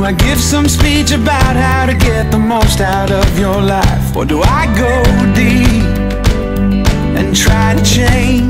I give some speech about how to get the most out of your life? Or do I go deep and try to change